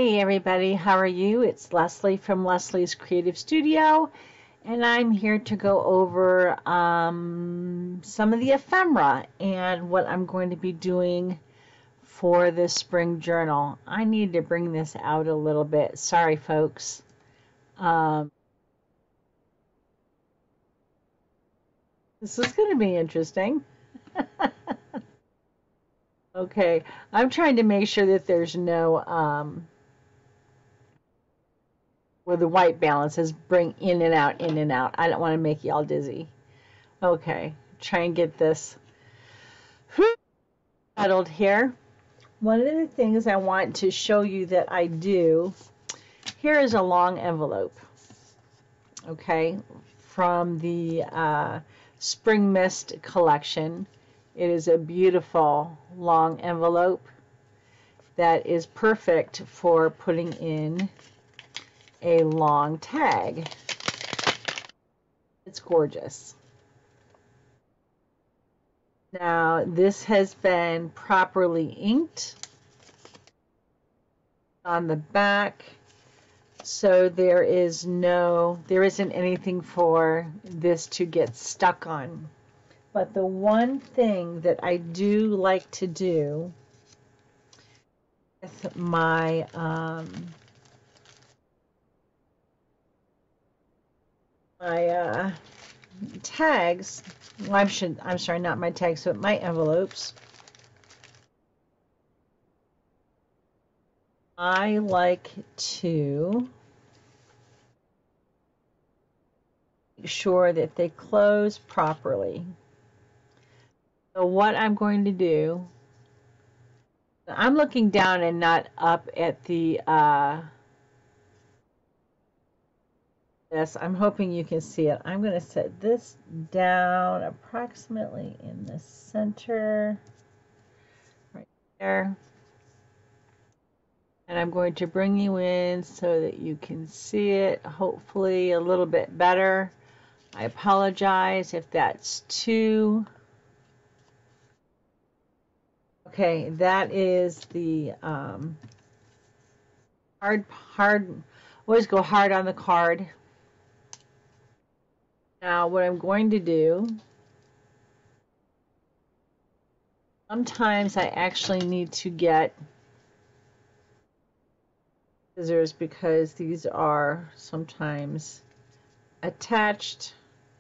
Hey everybody, how are you? It's Leslie from Leslie's Creative Studio, and I'm here to go over some of the ephemera and what I'm going to be doing for this spring journal. I need to bring this out a little bit. Sorry, folks. This is going to be interesting. Okay, I'm trying to make sure that there's no where the white balance is bring in and out, in and out. I don't want to make y'all dizzy. Okay, try and get this settled here. One of the things I want to show you that I do, here is a long envelope, okay, from the Spring Mist collection. It is a beautiful long envelope that is perfect for putting in a long tag. It's gorgeous. Now this has been properly inked on the back, so there isn't anything for this to get stuck on. But the one thing that I do like to do with my tags, well, I'm sorry, not my tags, but my envelopes, I like to make sure that they close properly. So what I'm going to do, I'm looking down and not up at the this. I'm hoping you can see it. I'm going to set this down approximately in the center right there. And I'm going to bring you in so that you can see it, hopefully a little bit better. I apologize if that's too. Okay, that is the hard, always go hard on the card. Now what I'm going to do, sometimes I actually need to get scissors because these are sometimes attached.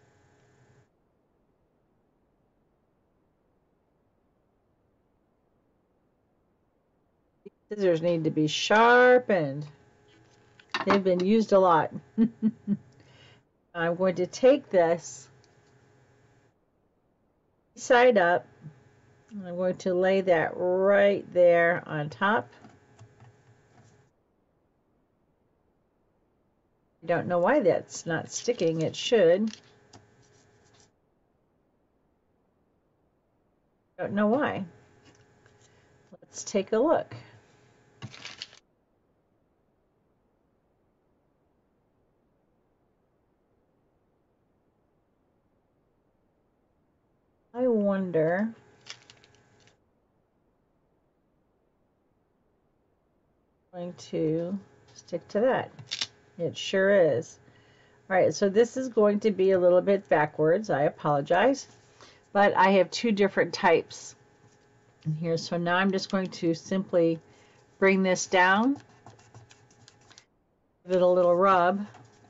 These scissors need to be sharpened. They've been used a lot. I'm going to take this side up, and I'm going to lay that right there on top. I don't know why that's not sticking. It should. Don't know why. Let's take a look. I wonder. I'm going to stick to that. It sure is. All right, so this is going to be a little bit backwards. I apologize. But I have two different types in here. So now I'm just going to simply bring this down, give it a little rub.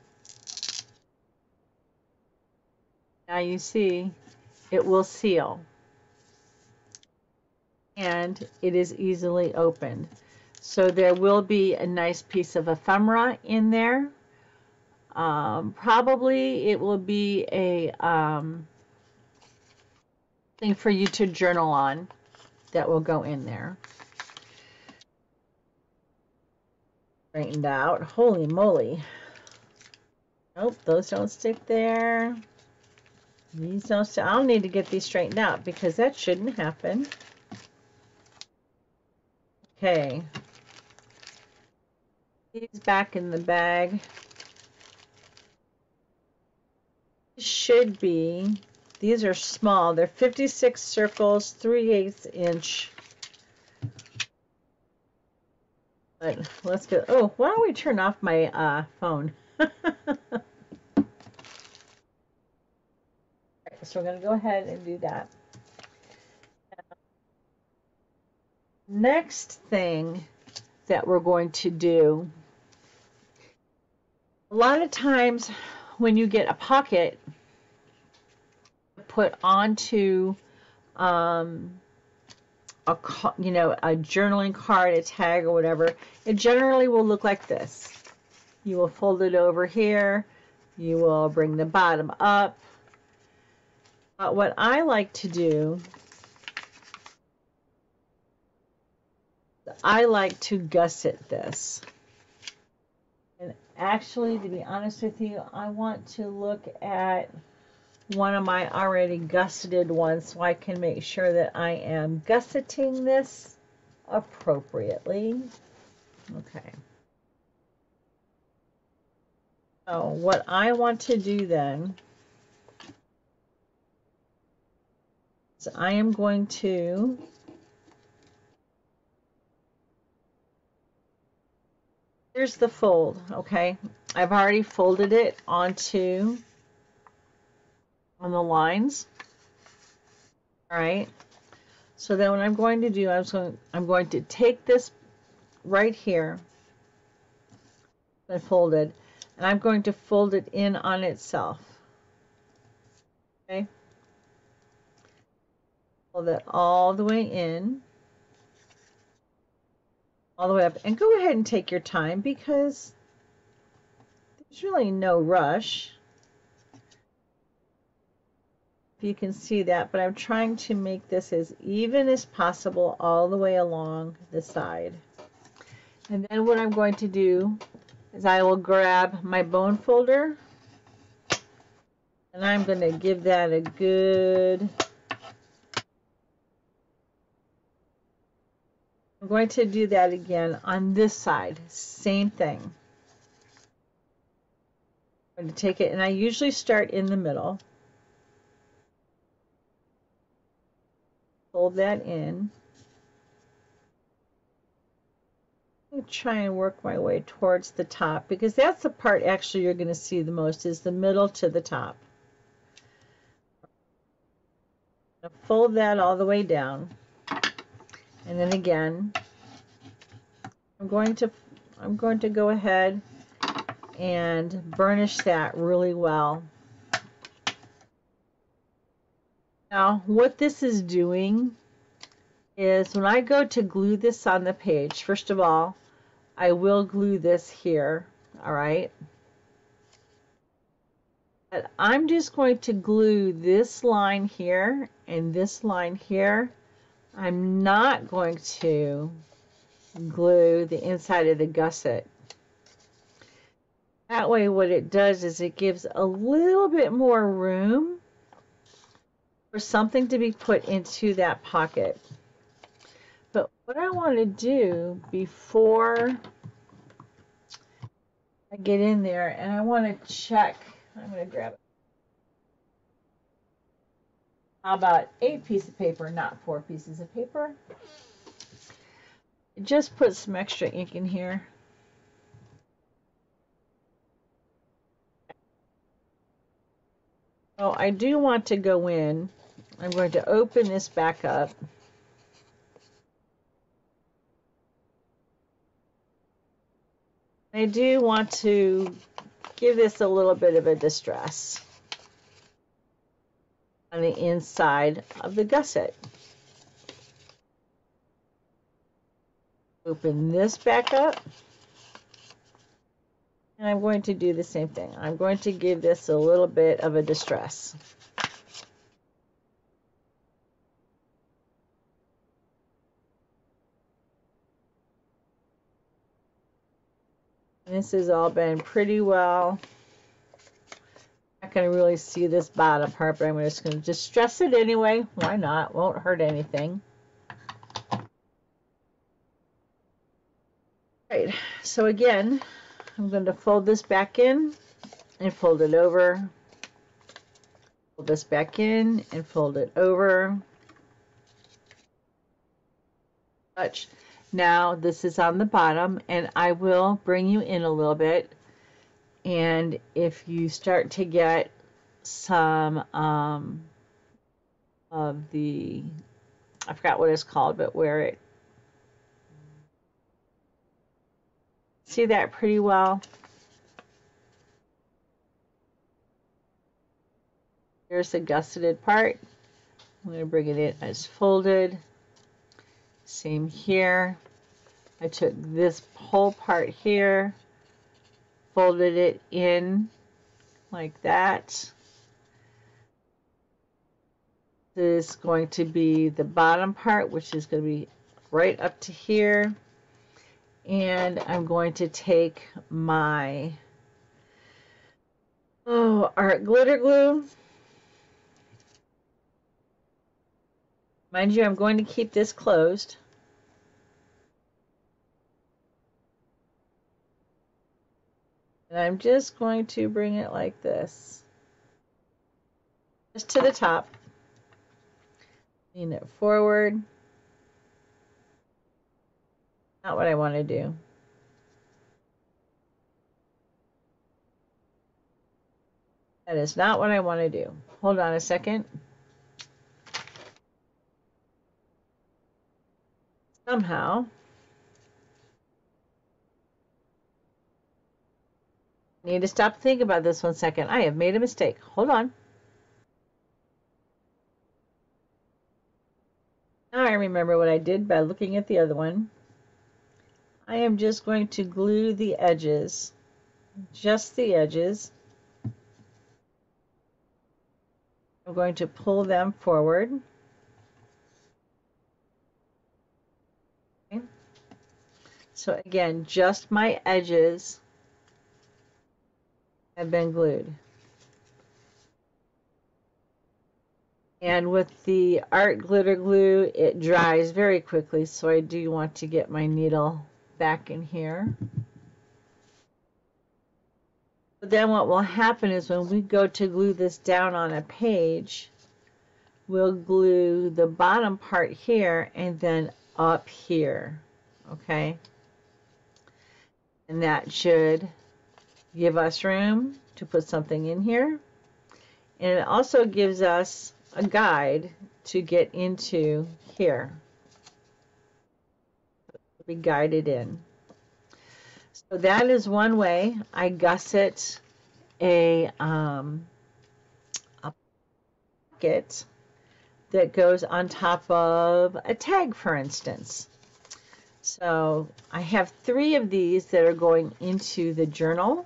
Now you see it will seal. And it is easily opened. So there will be a nice piece of ephemera in there. Probably it will be a thing for you to journal on that will go in there. Straightened out. Holy moly. Nope, those don't stick there. These don't stick. I'll need to get these straightened out because that shouldn't happen. Okay. These back in the bag. Should be, these are small. They're 56 circles, 3/8 inch. But let's go. Oh, why don't we turn off my phone? So we're going to go ahead and do that. Next thing that we're going to do, a lot of times when you get a pocket put onto a journaling card, a tag, or whatever, it generally will look like this. You will fold it over here. You will bring the bottom up. But what I like to do, I like to gusset this. And actually, to be honest with you, I want to look at one of my already gusseted ones so I can make sure that I am gusseting this appropriately. Okay. So what I want to do then is I am going to here's the fold, okay? I've already folded it on the lines. All right. So then what I'm going to do, I'm going to take this right here and fold it, and I'm going to fold it in on itself. Okay. Fold it all the way in, all the way up, and go ahead and take your time because there's really no rush. If you can see that, but I'm trying to make this as even as possible all the way along the side. And then what I'm going to do is I will grab my bone folder and I'm going to give that a good, I'm going to do that again on this side, same thing. I'm going to take it, and I usually start in the middle. Fold that in. I'm going to try and work my way towards the top because that's the part actually you're going to see the most is the middle to the top. Fold that all the way down, and then again I'm going to go ahead and burnish that really well. Now what this is doing is when I go to glue this on the page, first of all I will glue this here, all right, but I'm just going to glue this line here and this line here. I'm not going to glue the inside of the gusset. That way what it does is it gives a little bit more room for something to be put into that pocket. But what I want to do before I get in there, and I want to check, I'm going to grab it. How about 8 pieces of paper, not 4 pieces of paper? Just put some extra ink in here. Oh, I do want to go in. I'm going to open this back up. I do want to give this a little bit of a distress on the inside of the gusset. Open this back up. And I'm going to do the same thing. I'm going to give this a little bit of a distress. This has all been pretty well. Not going to really see this bottom part, but I'm just going to distress it anyway. Why not? Won't hurt anything. Right. So again, I'm going to fold this back in and fold it over. Fold this back in and fold it over. Touch. Now this is on the bottom, and I will bring you in a little bit. And if you start to get some of the, I forgot what it's called, but where it, see that pretty well? Here's the gusseted part. I'm going to bring it in as folded. Same here. I took this whole part here, folded it in like that. This is going to be the bottom part, which is going to be right up to here. And I'm going to take my art glitter glue. Mind you, I'm going to keep this closed. And I'm just going to bring it like this. Just to the top. Lean it forward. Not what I want to do. That is not what I want to do. Hold on a second. Somehow, I need to stop thinking about this 1 second. I have made a mistake. Hold on. Now I remember what I did by looking at the other one. I am just going to glue the edges, just the edges. I'm going to pull them forward. Okay. So again, just my edges have been glued. And with the art glitter glue, it dries very quickly, so I do want to get my needle back in here. But then what will happen is when we go to glue this down on a page, we'll glue the bottom part here and then up here, okay? And that should give us room to put something in here. And it also gives us a guide to get into here. Be guided in. So that is one way I gusset a pocket that goes on top of a tag, for instance. So I have 3 of these that are going into the journal.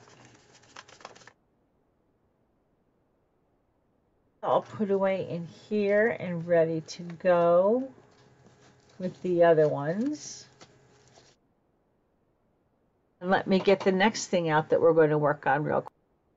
I'll put away in here and ready to go with the other ones. And let me get the next thing out that we're going to work on real quick.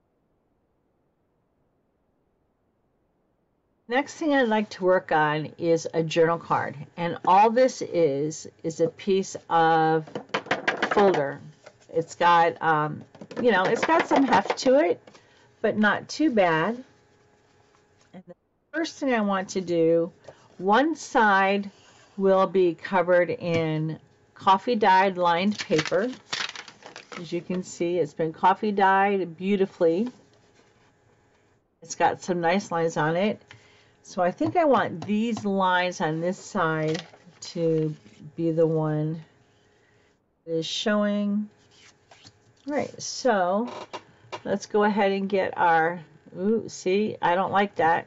Next thing I'd like to work on is a journal card. And all this is a piece of folder. It's got, you know, it's got some heft to it, but not too bad. And the first thing I want to do, one side will be covered in coffee dyed lined paper. As you can see, it's been coffee dyed beautifully. It's got some nice lines on it. So I think I want these lines on this side to be the one that is showing. All right, so let's go ahead and get our, ooh, see, I don't like that.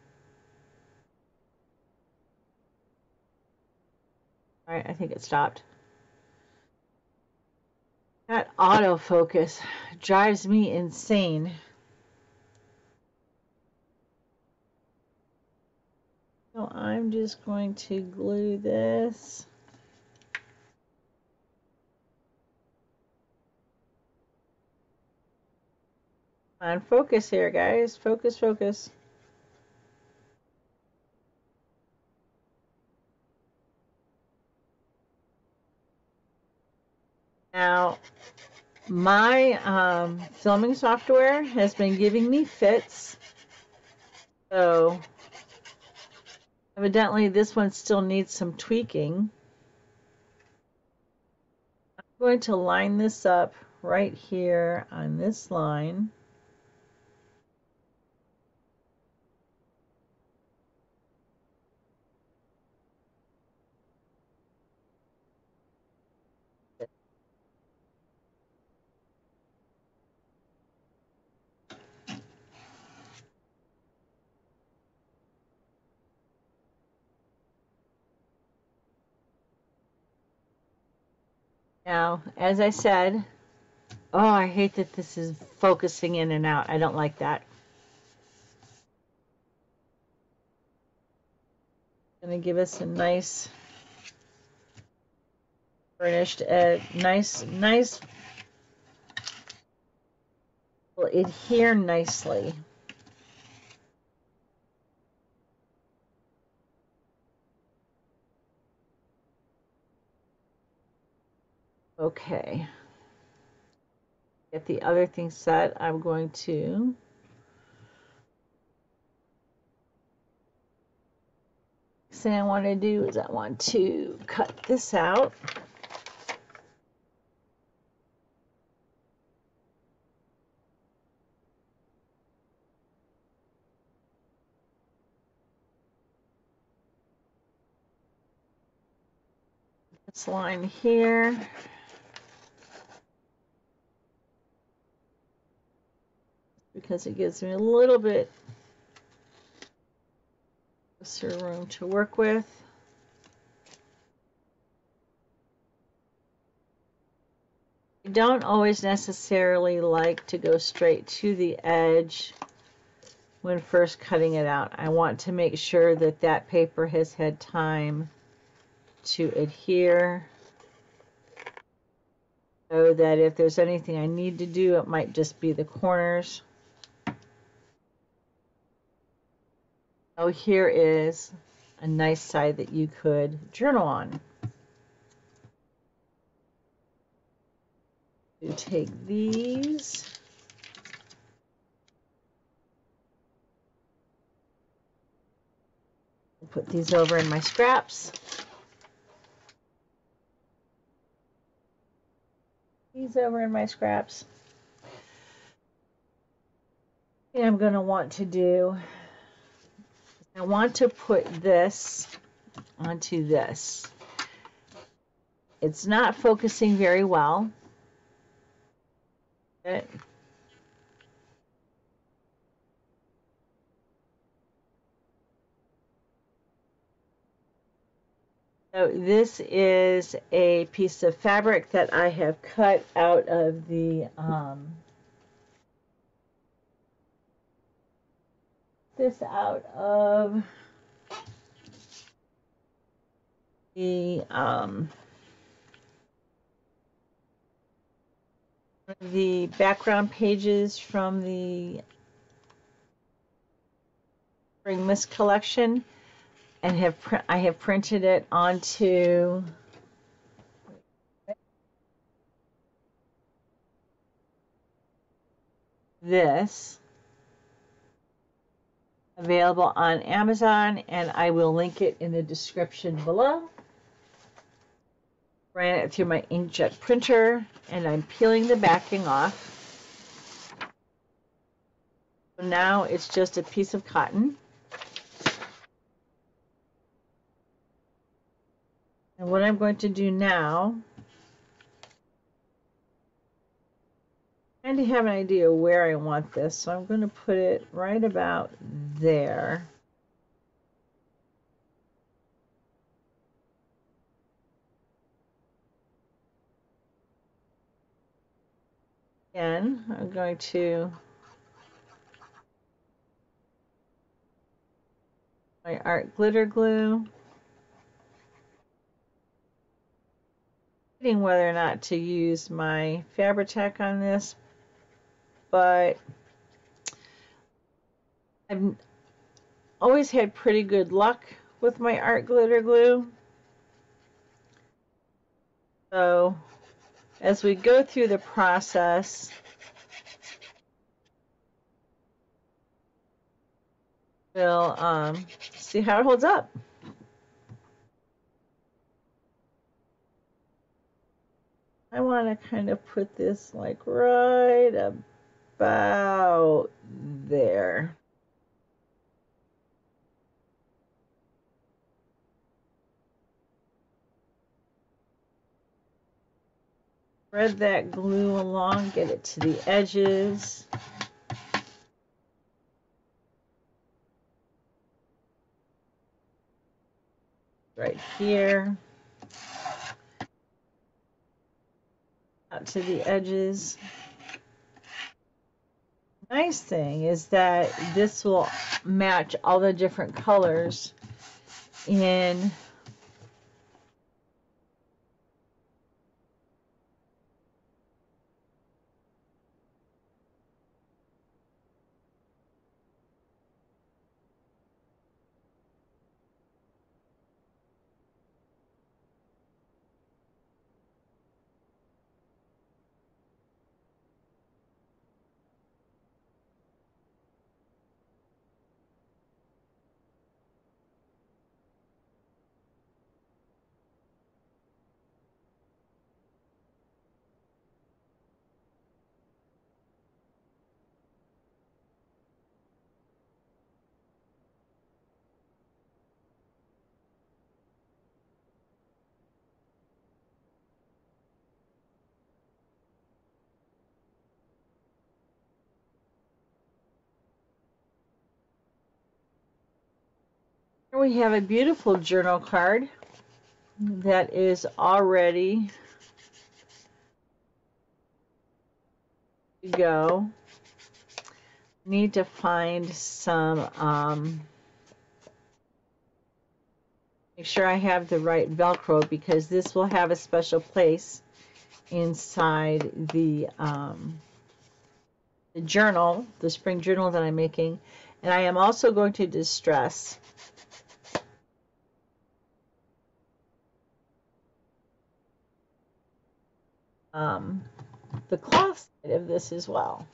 All right, I think it stopped. That autofocus drives me insane. So I'm just going to glue this. Come on, focus here, guys. Focus, focus. Now, my filming software has been giving me fits. So evidently this one still needs some tweaking. I'm going to line this up right here on this line. Now, as I said, oh, I hate that this is focusing in and out. I don't like that. Going to give us a nice burnished edge. Nice. Will adhere nicely. Okay. Get the other thing set. I'm going to next thing I want to do is I want to cut this out. This line here. Because it gives me a little bit closer room to work with. I don't always necessarily like to go straight to the edge when first cutting it out. I want to make sure that that paper has had time to adhere, so that if there's anything I need to do, it might just be the corners. Oh, here is a nice side that you could journal on. You take these. Put these over in my scraps. These over in my scraps. And I'm going to want to do, I want to put this onto this. It's not focusing very well. So this is a piece of fabric that I have cut out of the the background pages from the Spring Mist collection, and I have printed it onto this, available on Amazon, and I will link it in the description below. Ran it through my inkjet printer, and I'm peeling the backing off. So now it's just a piece of cotton. And what I'm going to do now, I kind of have an idea where I want this, so I'm going to put it right about there. Again, I'm going to my art glitter glue. Debating whether or not to use my Fabri-Tac on this, but I've always had pretty good luck with my art glitter glue. So as we go through the process, we'll see how it holds up. I want to kind of put this like right about there. Spread that glue along, get it to the edges. Right here. Out to the edges. Nice thing is that this will match all the different colors in here we have a beautiful journal card that is already to go. Need to find some make sure I have the right Velcro because this will have a special place inside the journal, the spring journal that I'm making. And I am also going to distress the cloth side of this as well.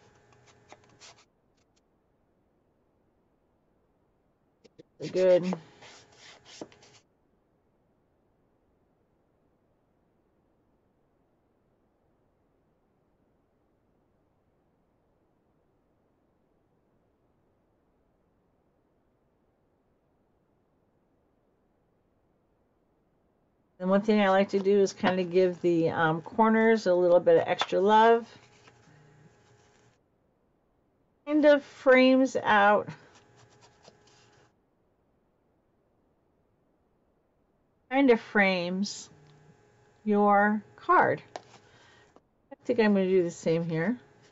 Good. And one thing I like to do is kind of give the corners a little bit of extra love. Kind of frames out your card. I think I'm going to do the same here.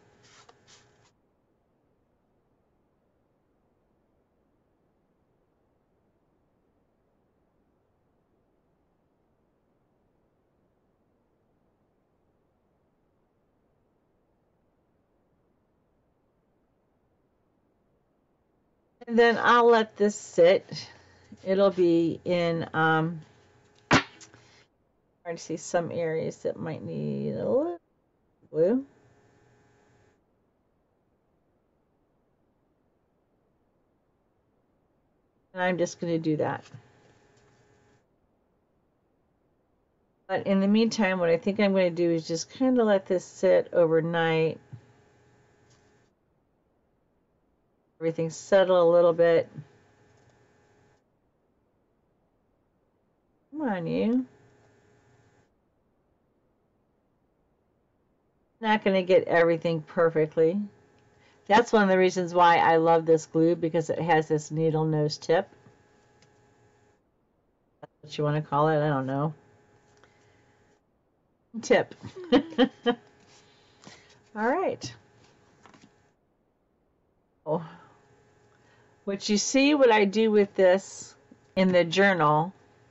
And then I'll let this sit. It'll be in, trying to see some areas that might need a little glue. And I'm just going to do that. But in the meantime, what I think I'm going to do is just kind of let this sit overnight. Everything settle a little bit. Come on, you. Not going to get everything perfectly. That's one of the reasons why I love this glue, because it has this needle nose tip. That's what you want to call it. I don't know. Tip. All right. Oh. What you see what I do with this in the journal,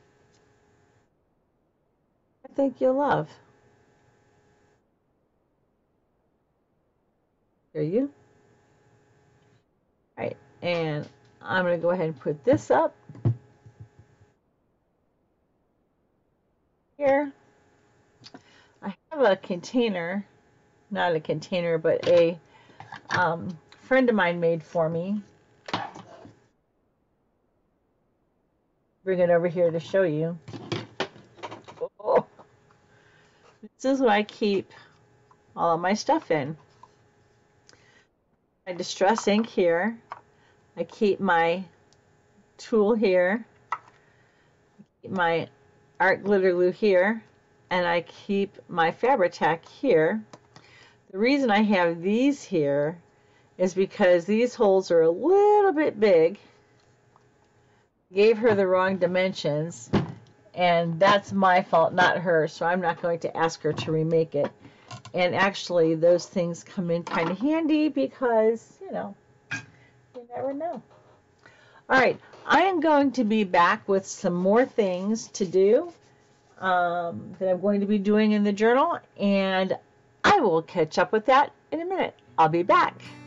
I think you'll love. There you. All right, and I'm going to go ahead and put this up here. I have a container, not a container, but a friend of mine made for me. Bring it over here to show you. Oh. is what I keep all of my stuff in. My distress ink here. I keep my tool here. I keep my art glitter glue here. And I keep my Fabri-Tac here. The reason I have these here is because these holes are a little bit big. Gave her the wrong dimensions, and that's my fault, not hers, so I'm not going to ask her to remake it. And actually, those things come in kind of handy because, you know, you never know. All right, I am going to be back with some more things to do that I'm going to be doing in the journal, and I will catch up with that in a minute. I'll be back.